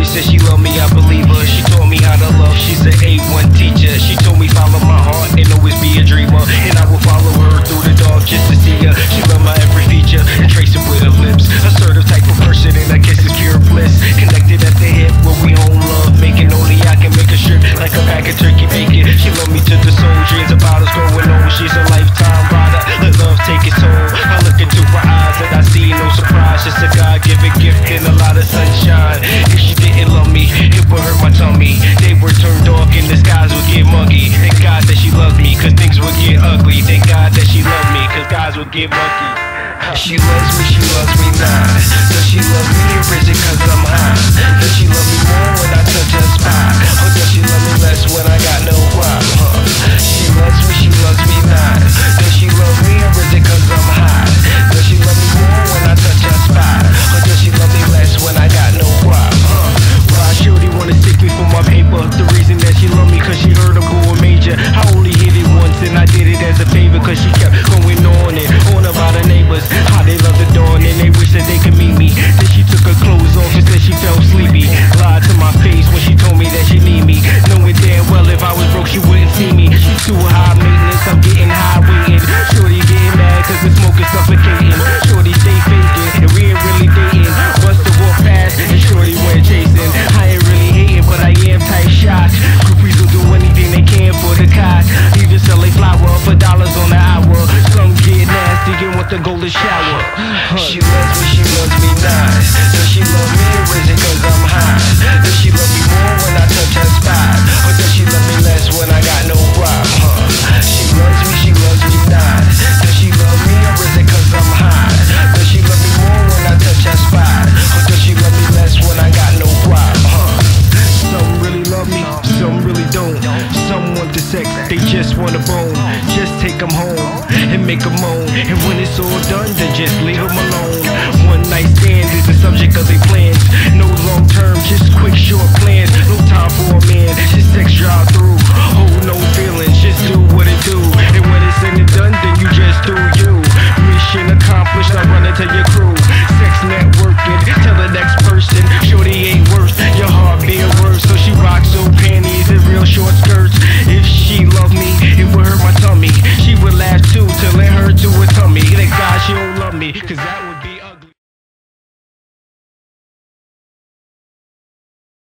said she loved me, I believe her. She taught me how to love, she's an A1 teacher. She told me follow my heart and always be a dreamer, and I will follow her through the dark just to see her. She loved my every feature and trace it with her lips. Assertive type of person, and I guess it's pure bliss. Connected at the hip where we own love making. Only I can make a strip like a pack of turkey bacon. She loved me to the soul, dreams about us growing old. She's a lifetime rider, let love take its toll. I look into her eyes and I see no surprise, just a God-given gift and a lot of sunshine. If she didn't love me, it would hurt my tummy. They were turned dark and the skies would get muggy. Thank God that she loved me, cause things would get ugly. Thank God that she loved me, cause guys would get muggy. She loves me now. Does she love me or is it cause I'm high? Does she love me more when I